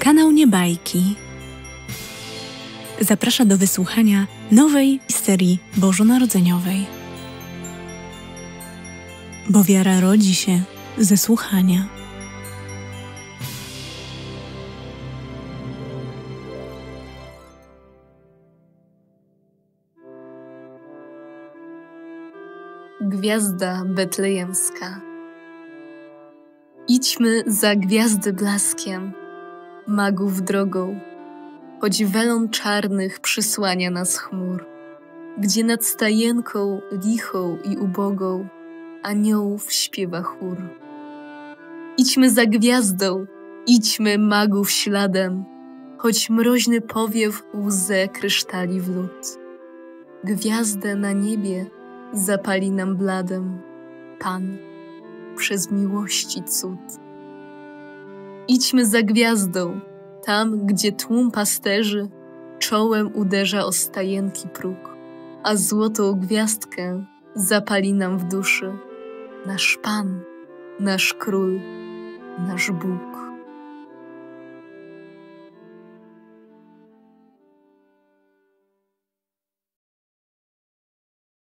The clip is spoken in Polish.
Kanał Niebajki zaprasza do wysłuchania nowej serii bożonarodzeniowej. Bo wiara rodzi się ze słuchania. Gwiazda betlejemska. Idźmy za gwiazdy blaskiem, magów drogą, choć welon czarnych przysłania nas chmur, gdzie nad stajenką lichą i ubogą aniołów śpiewa chór. Idźmy za gwiazdą, idźmy magów śladem, choć mroźny powiew łzę krysztali w lód. Gwiazdę na niebie zapali nam bladem Pan przez miłości cud. Idźmy za gwiazdą, tam gdzie tłum pasterzy czołem uderza o stajenki próg, a złotą gwiazdkę zapali nam w duszy nasz Pan, nasz Król, nasz Bóg.